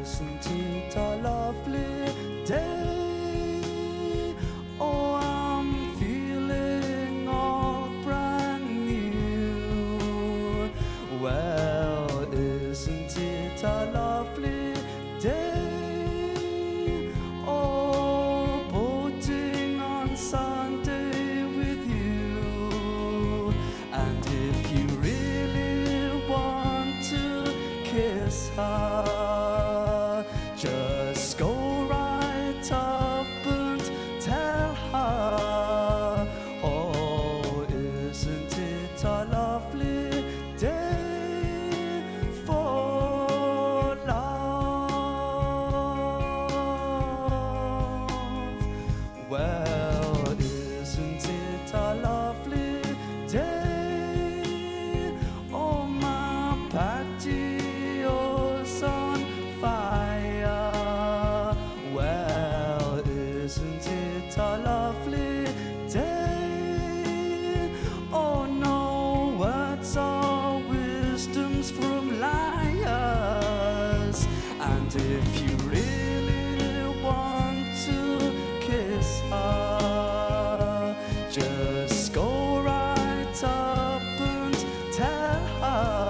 isn't it a lovely day? Oh, I'm feeling all brand new. Well, isn't it a lovely day? Oh, boating on Sunday with you. And if you really want to kiss her, just go right up and tell her. Oh, isn't it a lovely day for love? Well, isn't it a lovely day? Oh, my patio's on fire. Well, isn't it a lovely day? Oh, no words or wisdoms from liars. And if you really want to kiss her, just go right up and tell her.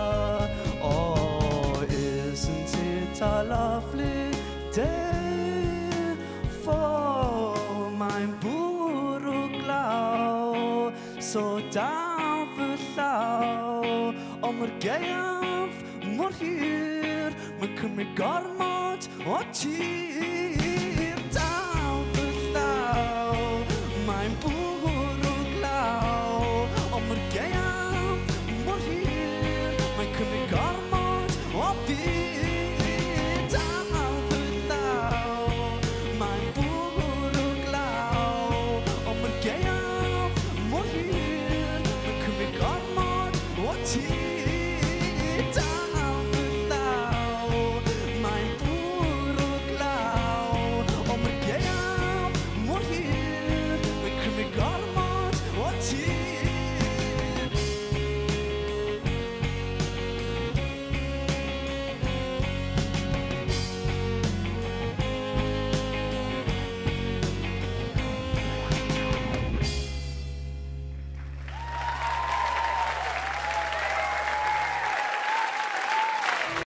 Oh, isn't it a lovely day for my buruglaw? So dafydd llaw, o mae'r gaeaf mor hir, mae'n cymryd gormod o tir.